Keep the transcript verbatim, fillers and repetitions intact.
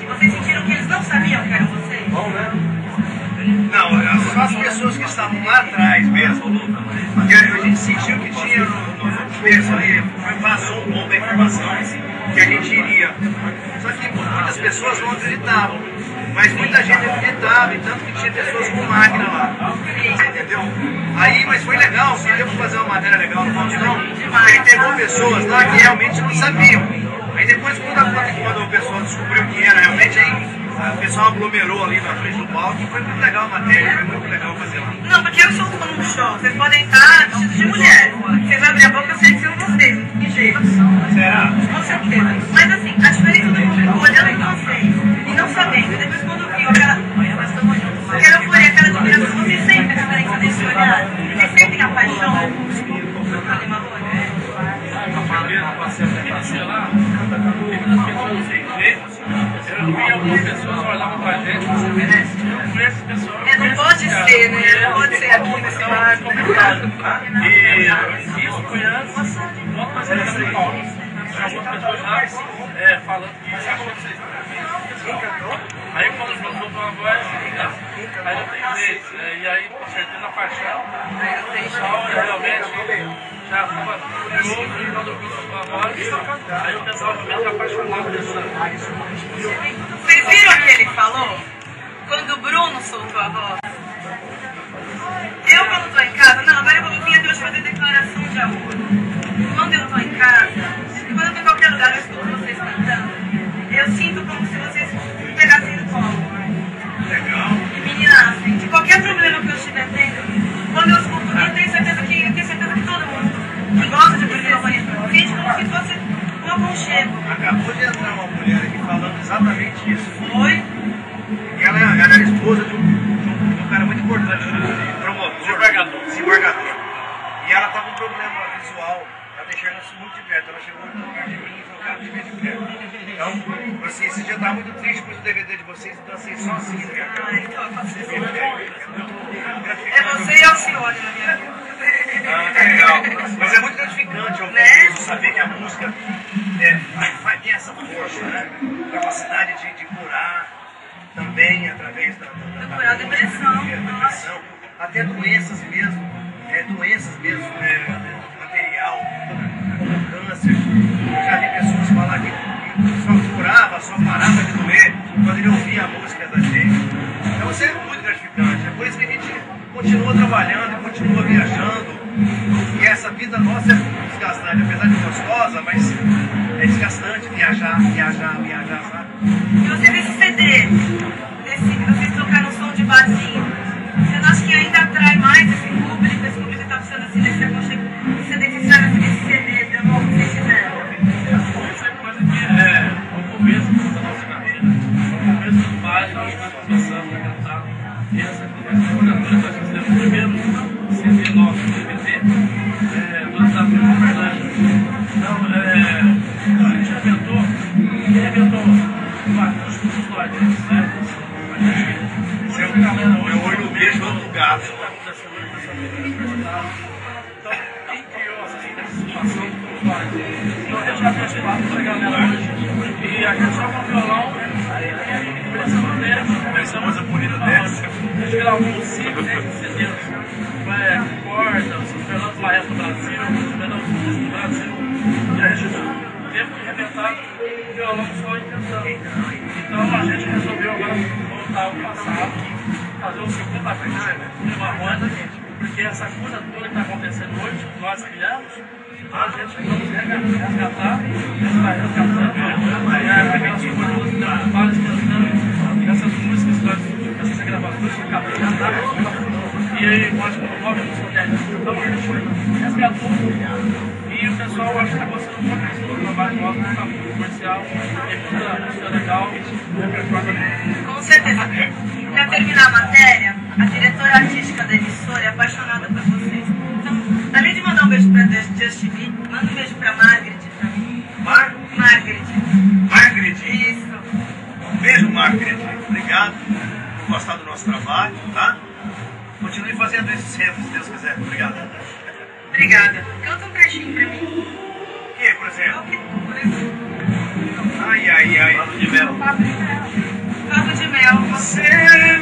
gente, vocês sentiram que eles não sabiam que eram vocês? Bom, né? Não, só as pessoas que estavam lá atrás mesmo, que a gente sentiu que tinha no, no começo ali, passou um pouco a informação que a gente iria. Só que muitas pessoas não acreditavam, mas muita gente acreditava, e tanto que tinha pessoas com máquina lá. Entendeu? Aí, mas foi legal, porque deu pra fazer uma matéria legal no Faustão, aí pegou pessoas lá que realmente não sabiam. Aí depois, quando, a, quando o pessoal descobriu que era realmente, aí o pessoal aglomerou ali na frente do palco e foi muito legal a matéria, foi muito legal fazer lá. Não, porque eu sou como um show, vocês podem estar vestidos de mulher. Vocês abrem a boca, eu sei que são vocês, não tem jeito. Será? Com certeza. Mas assim, a diferença do público olhando pra vocês e não sabendo, e depois quando viu aquela, aquela euforia, aquela admiração, vocês sentem a diferença desse olhar? Vocês sentem a paixão pelo animador? A primeira passei lá, teve umas pessoas sem jeito. Eu vi algumas pessoas olhavam pra gente, você merece. Eu não conheço pessoas. É, não pode ser, né? Não pode ser aqui nesse bar complicado. E isso foi antes, quando nós éramos em São Paulo. Algumas pessoas já é, falando que isso aconteceu. Aí quando os meus outros avós, aí eu tenho vez, e aí com certeza a paixão, o pessoal realmente já estava curioso quando eu vi os meus avós, aí o pessoal realmente apaixonado dessa. Vocês viram o que ele falou? Quando o Bruno soltou a voz? Eu quando estou em casa, não, agora eu vou vir aqui hoje fazer declaração de amor. Quando eu estou em casa, e quando eu estou em qualquer lugar, eu escuto vocês cantando, eu sinto como se vocês me pegassem no colo. Legal. E menina, de qualquer problema que eu estiver tendo, quando eu escuto, eu tenho certeza que, eu tenho certeza que todo mundo que gosta de vocês sente como se fosse um aconchego. Acabou de entrar uma mulher aqui falando exatamente isso. Foi? E ela, ela era esposa de um, de um, de um cara muito importante, um promotor, Desembargador. desembargador. E ela estava com um problema visual, ela deixando isso muito de perto. Ela chegou muito perto de mim e falou, cara, me vê de perto. Então, assim, esse dia eu estava muito triste por esse D V D de vocês, então assim, só assim, né? Ah, então eu faço isso. É muito É você e Alcione na minha vida. Ah, legal. Mas é muito gratificante ouvir Né? isso, saber que a música é, vai ter essa força, né? Capacidade de, de curar também através da, da, da Curar a depressão. a depressão, até doenças mesmo, é, doenças mesmo, é, material, como câncer. Eu já vi pessoas falar que, que só curava, só parava de doer quando ele ouvia a música da gente. Então isso é muito gratificante. É por isso que a gente continua trabalhando, continua viajando. E essa vida nossa é desgastante, apesar de gostosa, mas é desgastante viajar, viajar, viajar, sabe? E você vê esse C D, esse, vocês tocaram som de barzinho, você não acha que ainda atrai mais esse público, esse público que está precisando assim, desse aconchego, esse C D que fizeram esse C D, deu novo que vocês fizeram? Isso é coisa que é o começo da nossa carreira, o começo do baile, nós estamos começando a cantar. E essa coordenadora nós fizemos o primeiro C D nosso, D V D, é, do desafio do Fernando. Então, é, a gente inventou, quem inventou o acústico dos doidos, né? A gente, Seu meu olho beijo outro gato. está acontecendo hoje nessa vida. Então, quem criou essa situação dos doidos? Então, a gente já fez quatro para a galera hoje, e a gente só com o violão, e começamos dele, começamos a bonita dessa. A gente gravou cinco, seis C Ds, é, corda, os Fernando Maestro do Brasil, os Fernando do Brasil, e a gente teve que arrebentar o violão só inventando. Então a gente resolveu agora voltar ao passado, fazer o segundo acústico de uma banda, porque essa coisa toda que está acontecendo hoje, nós criamos, então a gente vamos resgatar, está resgatando, é, aquelas coisas, várias cantando, essas músicas, essas gravações que acabam de cantar, e aí pode colocar a música dela. Então a gente resgatou, e o pessoal acho que está gostando muito do trabalho nosso, está muito comercial, tem muita música legal, o repertório também. Com certeza. Para terminar a matéria, a diretora artística da emissora é apaixonada por vocês. Então, além de mandar um beijo para Justin Bieber, manda um beijo para Margaret pra mim. Mar? Margaret. Margaret. Isso. Um beijo, Margaret. Obrigado por gostar do nosso trabalho, tá? Continue fazendo isso sempre, se Deus quiser. Obrigado. Obrigada. Canta um trechinho pra mim. O que, por exemplo? Qualquer coisa. Ai, ai, ai. mel. Papo de mel. Você